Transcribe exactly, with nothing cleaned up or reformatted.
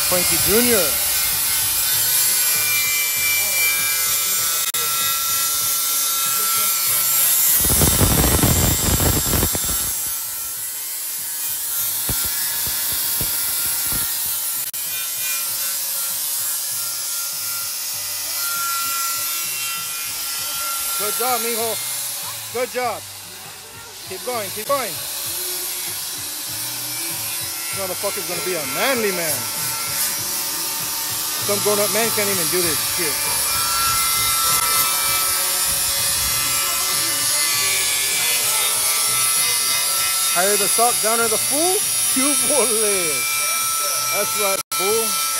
Frankie Junior Good job, mijo. Good job. Keep going, keep going. This motherfucker's gonna be a manly man. Some grown-up man can't even do this shit. Higher the sock, downer the fool. You will live. That's right, fool.